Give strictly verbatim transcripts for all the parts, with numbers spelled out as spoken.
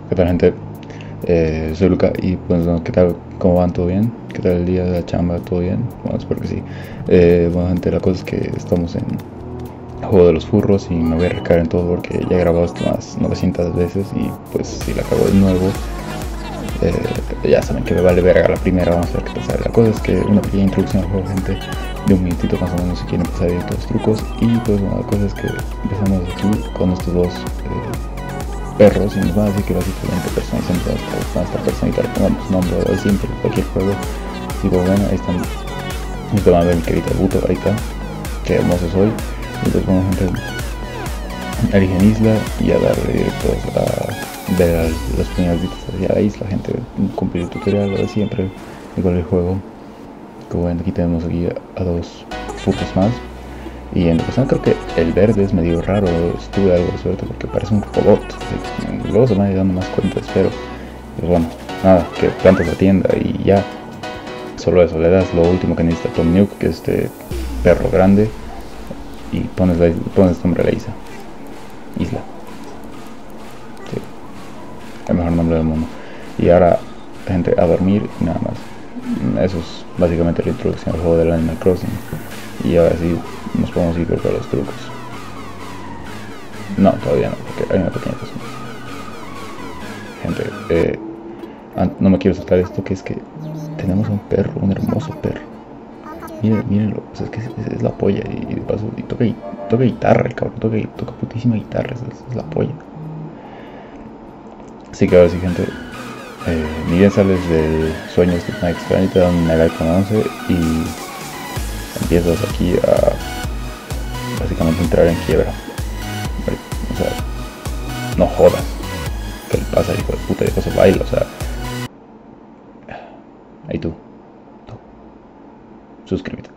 ¿Qué tal, gente? Eh, soy Luca y pues bueno, ¿qué tal? ¿Cómo van? ¿Todo bien? ¿Qué tal el día de la chamba? ¿Todo bien? Bueno, espero que sí. Eh, bueno, gente, la cosa es que estamos en el juego de los furros y me voy a recargar en todo porque ya he grabado esto unas novecientas veces y pues si la cago de nuevo, eh, ya saben que me vale verga la primera, vamos a ver qué pasa. La cosa es que una pequeña introducción al juego, gente, de un minutito más o menos si quieren empezar directo los trucos. Y pues bueno, la cosa es que empezamos aquí con estos dos eh, perros y nos van a decir que básicamente personalizan todas las esta personita, le pongamos nombre o siempre cualquier juego. Y pues bueno, ahí están, nos van a ver mi querida Buto, ahí está, qué hermoso soy. Y pues bueno, gente, eligen isla y a darle directos a ver las primeras vistas hacia la isla, gente, cumplir el tutorial, lo de siempre, igual el juego. Como ven, aquí tenemos aquí a, a dos furros más. Y en persona creo que el verde es medio raro, estuve algo de suerte porque parece un robot. Luego se me van dando más cuenta, espero. Pues bueno, nada, que plantas la tienda y ya. Solo eso, le das lo último que necesita Tom Nook, que es este perro grande. Y pones, la, pones nombre a la isla. Isla. Sí. El mejor nombre del mundo. Y ahora, gente, a dormir y nada más. Eso es básicamente la introducción al juego del Animal Crossing. Y ahora sí nos podemos ir por los trucos. No, todavía no, porque hay una pequeña cosa. Gente, eh, no me quiero saltar esto, que es que tenemos un perro, un hermoso perro. Miren, mírenlo, o sea, es que es, es la polla y, y de paso, y toca, y toca guitarra, el cabrón, toca, toca putísima guitarra, es, es la polla. Así que ahora sí, gente, eh, ni bien sales del sueño de Steve Night y te dan un iPhone once y empiezas aquí a básicamente entrar en quiebra. O sea, no jodas. ¿Qué le pasa, hijo de puta? Y después baila, o sea. Ahí tú. tú. Suscríbete.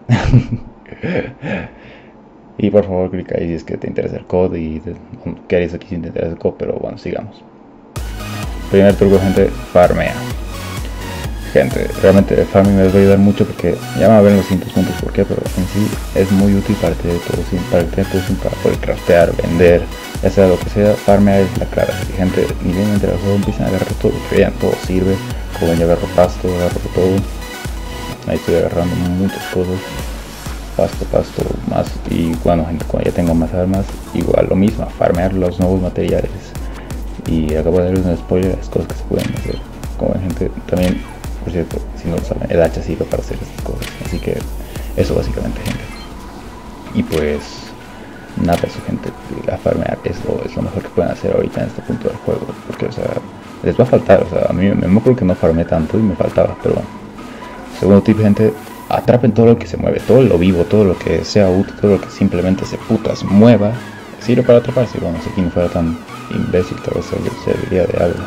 Y por favor clica ahí si es que te interesa el code y te, qué harías aquí si te interesa el code, pero bueno, sigamos. Primer truco, gente, farmea. Gente, realmente el farming me va a ayudar mucho porque ya van a ver los cientos puntos por qué, pero en sí es muy útil para tener todo sin, para tener todo sin, para poder craftear, vender, ya sea lo que sea. Farmear es la clara. Así que, gente, ni bien entre el juego empiezan a agarrar todo, que vean, todo sirve. Como ven, yo agarro pasto, agarro todo. Ahí estoy agarrando muchas cosas. Pasto, pasto, más. Y bueno, gente, cuando ya tengo más armas, igual lo mismo, farmear los nuevos materiales. Y acabo de darles un spoiler de las cosas que se pueden hacer. Como ven, gente, también, por cierto, si no lo saben, el hacha sirve para hacer estas cosas. Así que eso básicamente, gente. Y pues nada, eso, gente, la farmear es lo, es lo mejor que pueden hacer ahorita en este punto del juego. Porque, o sea, les va a faltar. O sea, a mí me acuerdo que no farmé tanto y me faltaba, pero bueno. Segundo tip, gente, atrapen todo lo que se mueve, todo lo vivo, todo lo que sea útil, todo lo que simplemente se putas mueva. Sirve para atraparse. Bueno, si aquí no fuera tan imbécil, tal vez serviría de algo.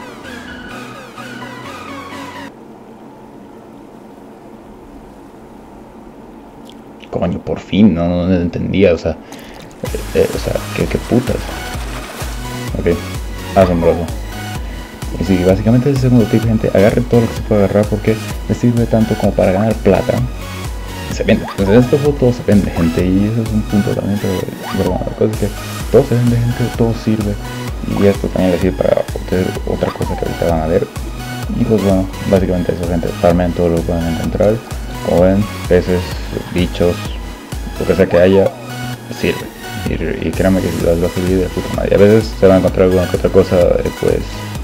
Coño, por fin, no, no, no entendía, o sea, eh, eh, o sea, qué, qué putas. Ok, asombroso. Y sí, básicamente ese segundo tip, gente, agarre todo lo que se puede agarrar porque le sirve tanto como para ganar plata. Se vende, pues en este juego todo se vende, gente, y eso es un punto también, pero, pero bueno, la cosa es que todo se vende, gente, todo sirve. Y esto también le sirve para obtener otra cosa que ahorita van a ver. Y pues bueno, básicamente eso, gente, farmean todo lo que van a encontrar. Como ven, peces, bichos, lo que sea que haya, sirve. Y, y créanme que las va a servir de puta madre. A veces se van a encontrar alguna que otra cosa, eh, pues,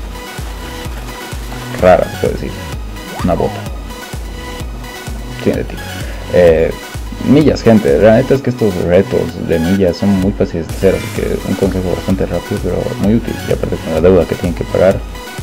rara, se puede decir. Una bota. Tiene tipo. Eh, millas, gente. La neta es que estos retos de millas son muy fáciles de hacer, así que un consejo bastante rápido, pero muy útil. Y aparte con la deuda que tienen que pagar.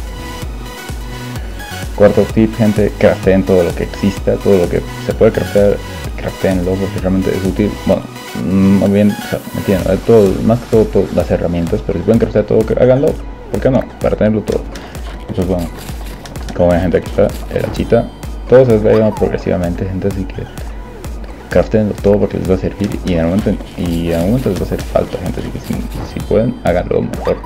Cuarto tip, gente, crafteen todo lo que exista, todo lo que se puede craftear, craftéenlo porque realmente es útil. Bueno, más bien, o sea, me entiendo, todo, más que todo, todo las herramientas, pero si pueden craftear todo, háganlo, ¿por qué no? Para tenerlo todo. Entonces, bueno, como ven, gente, aquí está el hachita, todo se les va a ir progresivamente, gente, así que craftéenlo todo porque les va a servir y en algún momento, y en algún momento les va a hacer falta, gente, así que si, si pueden, háganlo mejor.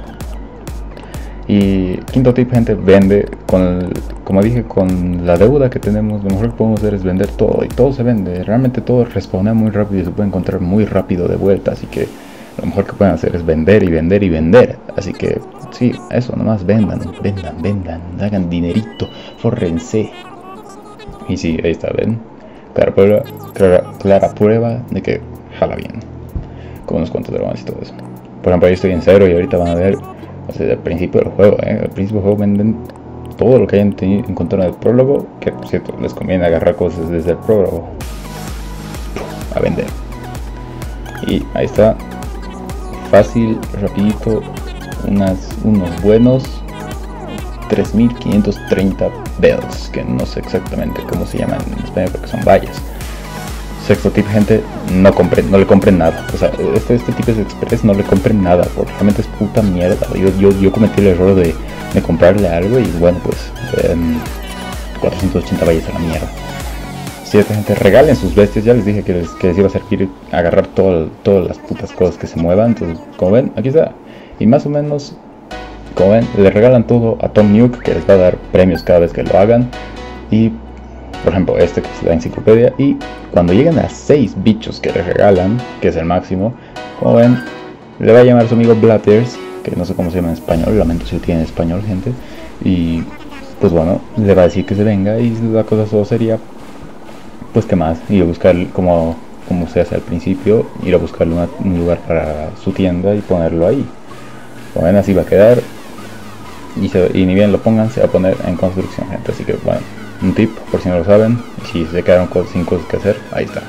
Y quinto tip, gente, vende. Con el, como dije, con la deuda que tenemos, lo mejor que podemos hacer es vender todo. Y todo se vende, realmente todo respawnea muy rápido y se puede encontrar muy rápido de vuelta. Así que lo mejor que pueden hacer es vender y vender y vender. Así que sí, eso, nomás vendan, vendan, vendan, hagan dinerito, fórrense. Y sí, ahí está, ven. Clara prueba, clara, clara prueba de que jala bien. Con unos cuantos dragones y todo eso. Por ejemplo, ahí estoy en cero y ahorita van a ver, o sea, desde el principio del juego, ¿eh? Al principio del juego venden todo lo que hayan encontrado en el prólogo, que por cierto, les conviene agarrar cosas desde el prólogo. A vender. Y ahí está. Fácil, rapidito, unas, unos buenos tres mil quinientos treinta bells, que no sé exactamente cómo se llaman en español porque son vallas. Sexto tip, gente, no compren, no le compren nada. O sea, este, este tipo de express no le compren nada, porque realmente es puta mierda. Yo, yo, yo cometí el error de, de comprarle algo y bueno, pues um, cuatrocientos ochenta vallas a la mierda. Siete, gente, regalen sus bestias. Ya les dije que les, que les iba a servir agarrar todo, todas las putas cosas que se muevan. Entonces, como ven, aquí está. Y más o menos, como ven, le regalan todo a Tom Nook, que les va a dar premios cada vez que lo hagan. Y, por ejemplo, este que es la enciclopedia. Y cuando lleguen a seis bichos que le regalan, que es el máximo, como ven, le va a llamar a su amigo Blatters, que no sé cómo se llama en español, lamento si lo tiene en español, gente. Y, pues bueno, le va a decir que se venga y la cosa solo sería, pues qué más, ir a buscar como, como se hace al principio, ir a buscarle una, un lugar para su tienda y ponerlo ahí. Como ven, así va a quedar. Y, se, y ni bien lo pongan, se va a poner en construcción, gente. Así que bueno, un tip por si no lo saben. Si se quedaron sin cosas que hacer, ahí está.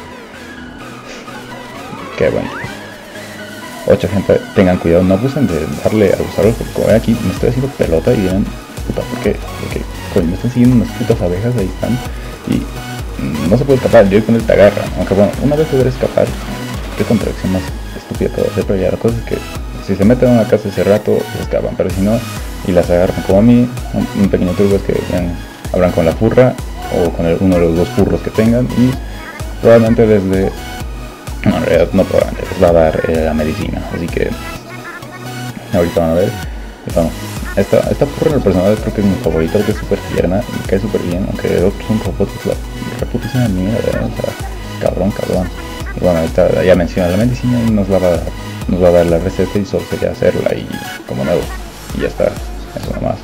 Qué bueno. ocho, gente, tengan cuidado, no abusen de darle a usarlos, porque como ven aquí me estoy haciendo pelota y dirán, puta, ¿por qué? Porque coño, me están siguiendo unas putas abejas, ahí están. Y no se puede escapar, yo con él te agarra. Aunque bueno, una vez poder escapar, qué contradicción más estúpida puedo hacer, pero ya la cosa es que si se meten en una casa ese rato, se escapan, pero si no, y las agarran como a mí, un, un pequeño truco es que vean, hablan con la furra, o con el, uno de los dos furros que tengan, y probablemente desde, no, en realidad no probablemente, les va a dar eh, la medicina, así que ahorita van a ver, y vamos. Esta, esta furra en el personaje creo que es mi favorita, porque es súper tierna, me cae súper bien, aunque de otros son robots, la reputísima mierda, ¿eh? O sea, cabrón, cabrón. Y bueno, ahorita ya menciona la medicina y nos la va a dar, nos va a dar la receta y solo sería hacerla y como nuevo. Y ya está, eso nomás.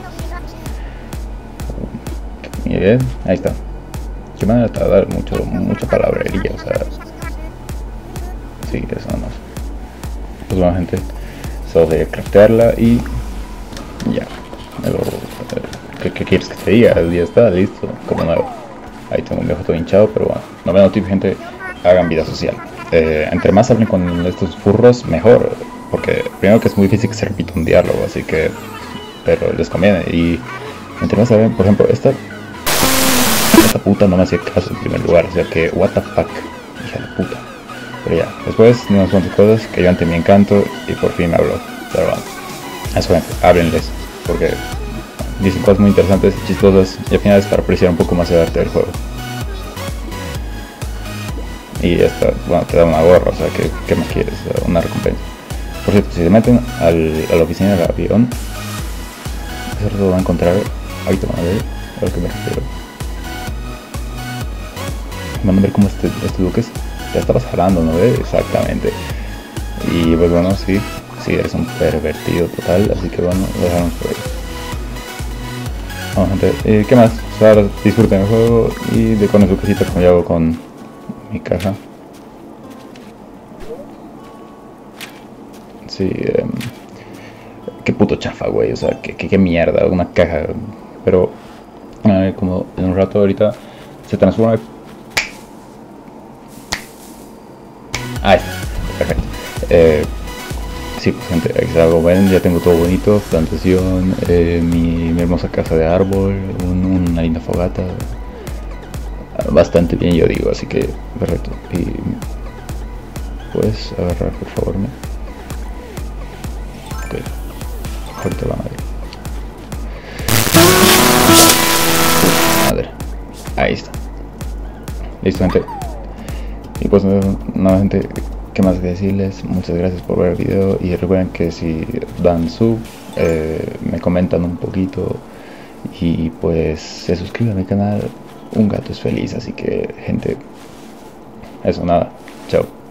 Y bien, ahí está. Que me van a tardar mucho, mucha palabrería, o sea. Sí, eso nomás. Pues bueno, gente, solo sería craftearla y ya. Pero, ¿qué, ¿Qué quieres que te diga? Ya está, listo, como nuevo. Ahí tengo un viejo todo hinchado, pero bueno, no me tip, gente, hagan vida social. Eh, entre más hablen con estos furros, mejor. Porque primero que es muy difícil que se repita un diálogo, así que, pero les conviene. Y entre más hablen, por ejemplo, esta, esta puta no me hacía caso en primer lugar, o sea que, what the fuck, hija de puta. Pero ya, después unas cuantas cosas que yo ante mi encanto y por fin me habló. Pero bueno, eso, gente, háblenles, porque dicen cosas muy interesantes y chistosas y al final es para apreciar un poco más el arte del juego. Y esta, bueno, te da una gorra, o sea, ¿qué, qué más quieres? Una recompensa. Por cierto, si se meten al, a la oficina del avión, eso lo van a encontrar, ahorita van a ver a lo que me refiero. Van a ver cómo este, este duque ya estabas jalando, ¿no ves? Exactamente. Y pues bueno, sí, sí, eres un pervertido total, así que bueno, lo dejamos por ahí. Bueno, gente, eh, ¿qué más? O sea, disfruten el juego y decoren su casita como yo hago con mi caja. Sí, eh, qué puto chafa, güey, o sea, qué, qué, qué mierda, una caja. Pero, a ver, como en un rato ahorita se transforma. Ah, está, perfecto. Eh, sí, pues gente, aquí está, como ven, ya tengo todo bonito, plantación, eh, mi, mi hermosa casa de árbol, un, una linda fogata. Bastante bien, yo digo, así que perfecto. Y puedes agarrar, por favor, ¿no? Ok, ahorita van a ver. Madre, ahí está. Listo, gente. Y pues nada, gente, qué más que decirles. Muchas gracias por ver el video y recuerden que si dan sub, eh, me comentan un poquito y pues se suscriben a mi canal. Un gato es feliz, así que gente, eso, nada, chao.